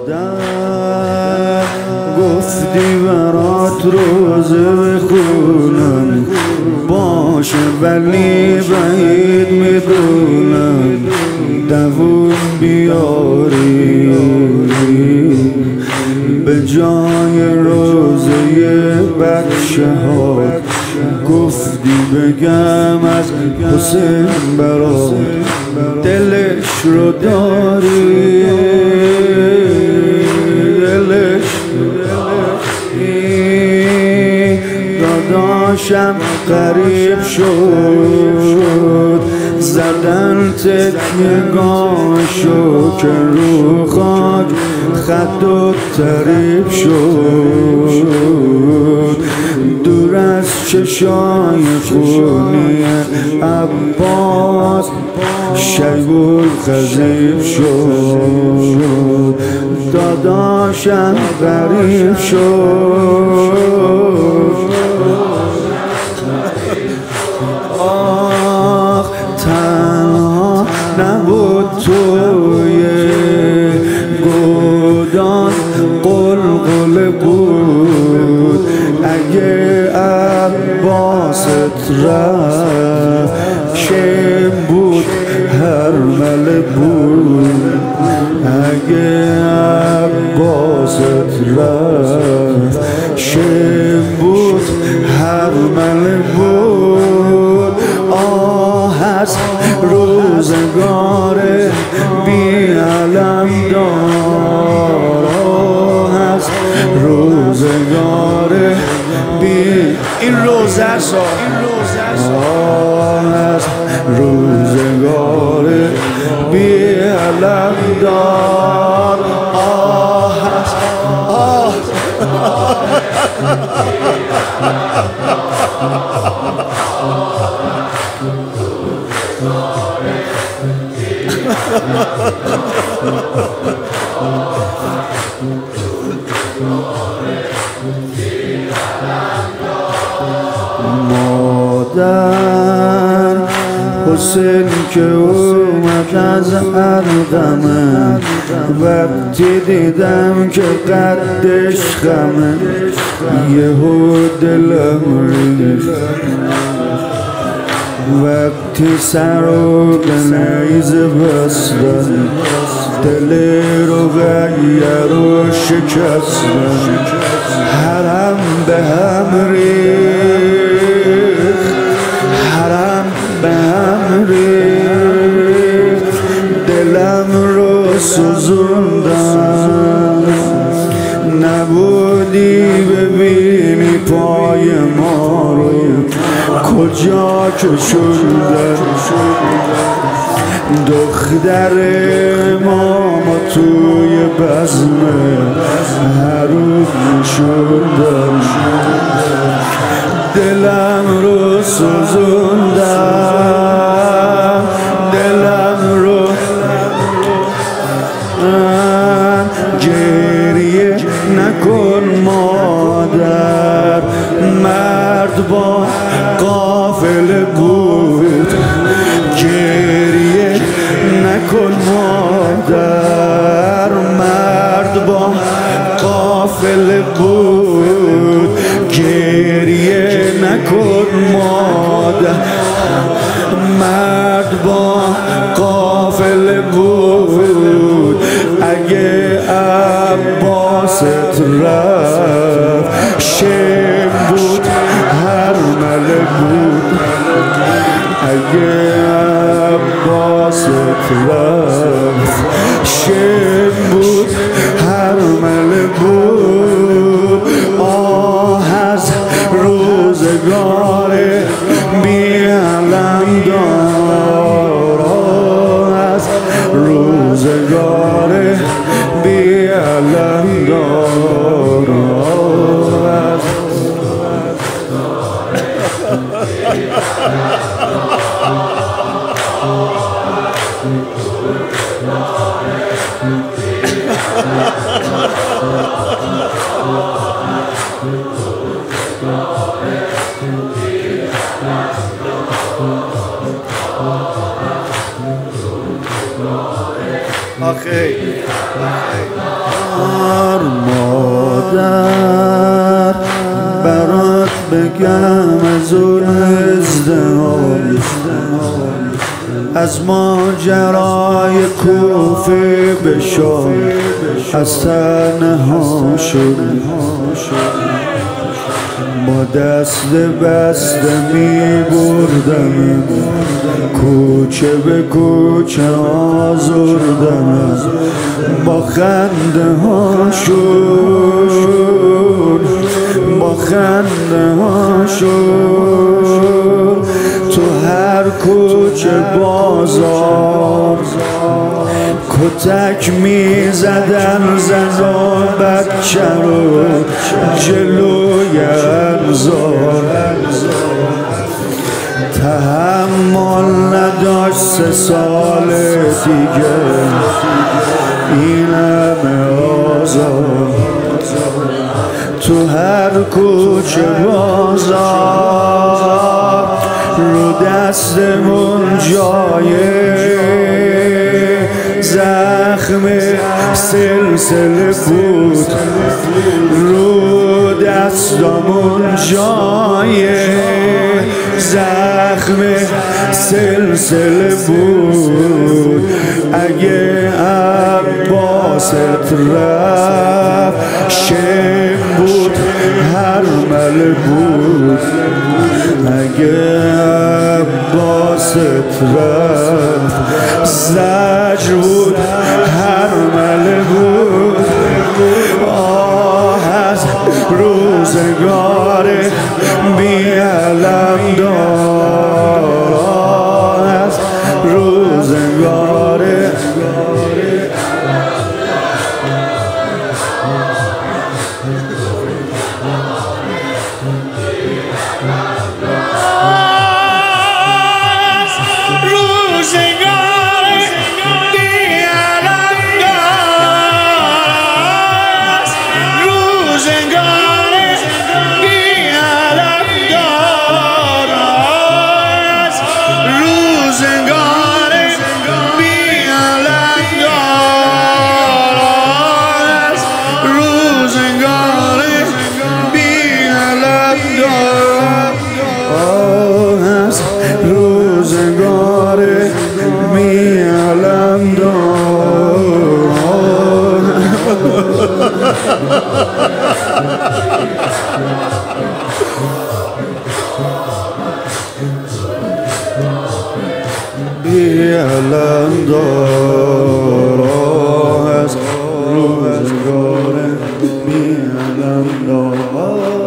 مادر گفتی برات روزه بخونم، باشه ولی بعید میدونم دوون بیاری به جای روزه بچه ها. گفتی بگم از حسین برات دلش رو داری، دلش داداشم غریب شد، زدن تکیه‌گاهشو که رو خاک خط و طریب شد. دور از چشای خونی عباس شیب الخضیب شد، داداشم غریب شد. آخ تنها نبود توی گودان قلقل بود، اگه عباست رفت شم بود هرمله بود، اگه عباست رفت شم بود هرمله بود. آه از روزگار بی علم دار، آه از روزگار بی این روزه است، آه از روزگار بی علم دار، آه از مادر حسین که اومد از ارقمه، وقتی دیدم که قدش خمه یهو دلم ریخت، وقتی سر رو به نیزه بستن دل رو غیر و شکستن، حرم به هم ریخت، حرم به هم ریخت، دلم رو سوزوندن، نبودی ببینی پای ما رو کجا کشوندن. دختر امامو توی بزم حروف نشوندن، دلم رو سوزوندن، دلم رو گریه نکن مادر، مرد با قافله بود، گریه نکن مادر، مرد با قافله بود، گریه نکن مادر، مرد با قافله بود، اگه عباست رفت شم بود هرمله بود، اگه عباست رفت شم بود هرمله بود. آه از روزگار بی علم دار، آه از روزگار بی علم دار، آه از مادر برات بگم از اون ازدهام، از ماجرای کوفه بشام، از تنها شد با دست بسته می بردم، کوچه به کوچه آزردم، با خنده ها شد، با خنده ها شد، تو هر کوچه بازار کتک می زدن زن و بچه رو جلوی انظار، تحمل نداشت 3 سال دیگه این همه آزار، تو هر کوچه بازار رو دستمون جایه زخم سلسله بود، رو دستمون جای زخم سلسله بود، اگه عباست رفت شم بود هرمله بود، اگه عباست رفت زجر بود هرمله بود. آه از روزگار بی علمدار، آه از روزگار بی‌علمدار، از روزگار بی‌علمدار.